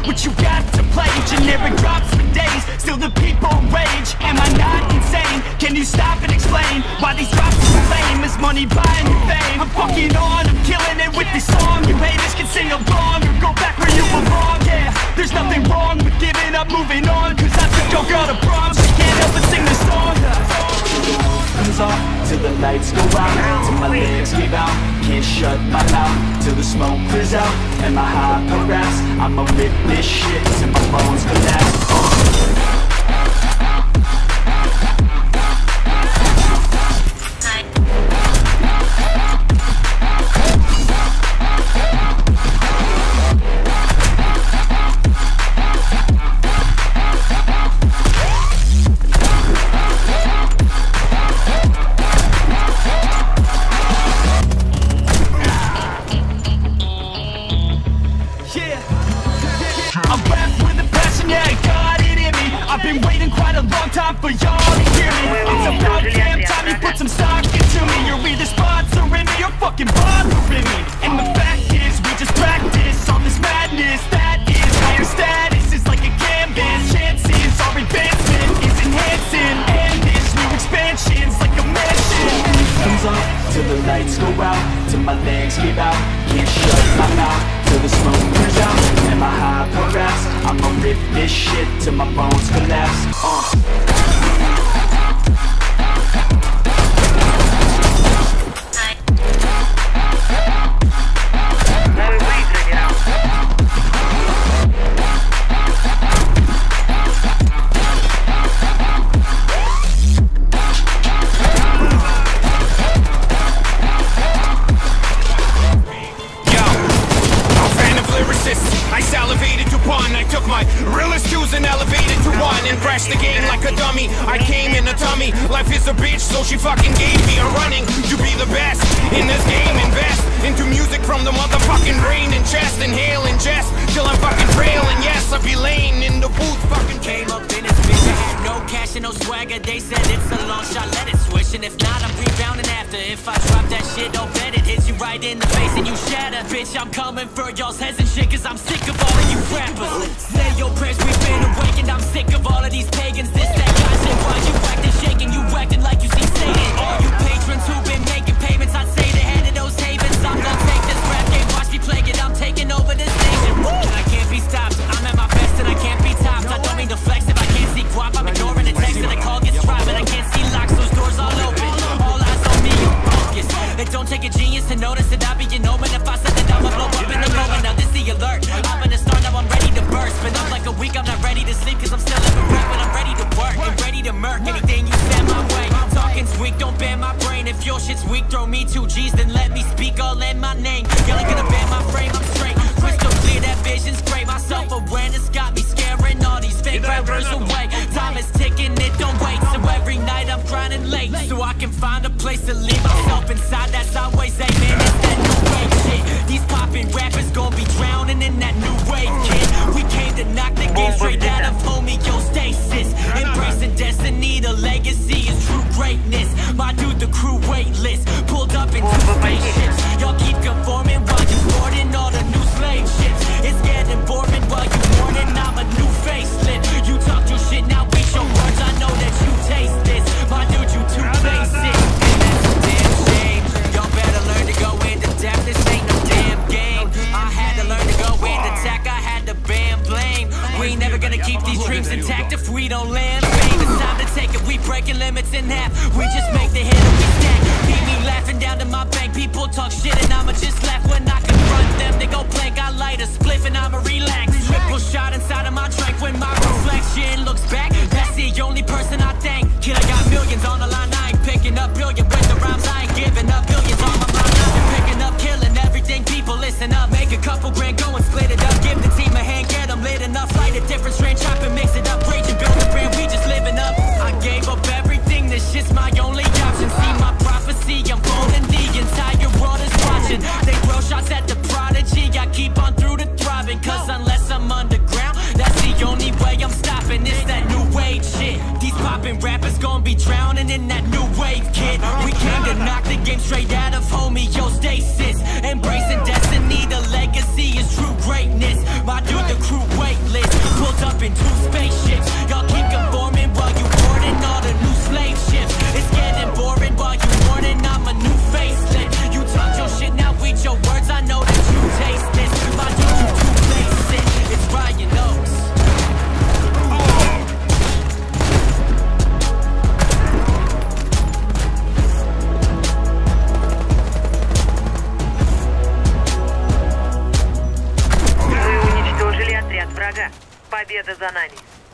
what you got to play. Generic drops for days, still the people rage. Am I not insane? Can you stop and explain why these drops are lame? Is money buying you fame? I'm fucking on, I'm killing it with this song. You haters can sing along or go back where you belong. Yeah, there's nothing wrong with giving up, moving on, cause I took your girl to prom, she can't help but sing this song. Comes off till the lights go out, till my legs give out, can't shut my mouth till the smoke clears out, and my high harass. I'ma rip this shit till my bones collapse. For y'all to hear me, it's about damn time you put some stock into me. You're either sponsoring me or fucking bothering me. And the fact is, we just practice all this madness. That is why your status is like a canvas. Chances our advancement is enhancing, and this new expansion's like a mansion. Comes off till the lights go out, till my legs give out, can't shut my mouth till the smoke clears out, and my high harass. I'ma rip this shit till my bones collapse. I salivated to pun, I took my realest cues and elevated to one, and crashed the game like a dummy. I came in a tummy, life is a bitch, so she fucking gave me a running. To be the best in this game, invest into music from the motherfucking brain and chest. Inhale and jest till I'm fucking frail, and yes, I'll be laying in the booth. Fucking came up in this bitch, I had no cash and no swagger. They said it's a long shot, let it switch, and if not, I'm rebounding after. If I drop that shit, don't bet it hits you right in the face and you shatter. Bitch, I'm coming for y'all's heads and shit, cause I'm sick of all of you rappers. Say your prayers, we've been awakened. I'm sick of all of these pagans. This, that, God said, why you acting shaking? You acting like you see Satan. All you patrons who've been making payments, I'd say they headed those havens. I'm gonna take this rap game, watch me play it. I'm taking over this nation. And I can't be stopped. I'm at my best and I can't be topped. I don't mean to flex if I can't see guap. I'm ignoring the text and the call gets dropped, and I can't see locks. Those doors all open. All eyes on me, you focus. It don't take a genius to notice that I be an omen. If I said that I'ma blow up in the moment, now this the alert. I'm gonna start, now I'm ready to burst. Been up like a week, I'm not ready to sleep, cause I'm still living rap, but I'm ready to work and ready to murk anything you send my way. Talking's weak, don't ban my brain. If your shit's weak, throw me 2 G's, then let me speak all in my name. Y'all ain't gonna ban my frame, I'm straight. Crystal clear, that vision's great. My self-awareness got me scaring all these fake rappers away. Time is ticking, it don't wait. So every night I'm grinding late, so I can find a place to leave myself inside. That's always aiming. It's that new wave shit. These poppin' rappers gon' be drowning in that new wave, kid. We came to knock the game straight out of homeostasis. Embracing destiny, the legacy is true greatness. My dude, the crew weightless, pulled up in 2 spaceships. Y'all keep conforming while you boarding all the new slave ships. It's getting boring while you mourning. I'm a new facelift. You talk your shit, now we show words. I know that you taste this. My dude, you too basic, and that's a damn shame. Y'all better learn to go into depth. This ain't no damn game. I had to learn to go into attack. I had to ban blame. We ain't never gonna keep these dreams intact if we don't land fame. It's time to take it. We breaking limits in half. We just make the hit and we stack. Beat me laughing down to my bank. People talk shit and I'ma just laugh when I confront them. They go blank. I light a spliff and I'ma relax. Triple shot inside of my drink when my reflection looks back. That's the only person I thank. Kid, I got millions on the line. I ain't picking up billion with the rhymes. I ain't giving up billions on my mind. I've been picking up, killing everything. People listen up. Make a couple grand, go and split it up. Give the team a hand, get them lit enough. Light a different strand, chop and mix it up. Rage and build a brand, we just living up. I gave up everything, this shit's my only option. See my prophecy unfolding, the entire world is watching. They throw shots at the prodigy, I keep on through to thriving. Cause unless I'm underground, that's the only way I'm stopping. It's that new wave shit. These poppin' rappers gon' be drowning in that new wave, kid. We came to knock the game straight out of homeostasis. Embracing destiny, the legacy is true greatness. My dude, the crew weightless. in 2 spaceships. Y'all keep conforming while you boarding all the new slave ships. It's getting boring while you mourning, I'm a new facelift. You talk your shit, now read your words, I know that you taste this. My YouTube too basic, it's Ryan Oaks. Вы уничтожили отряд врага. Победа за нами.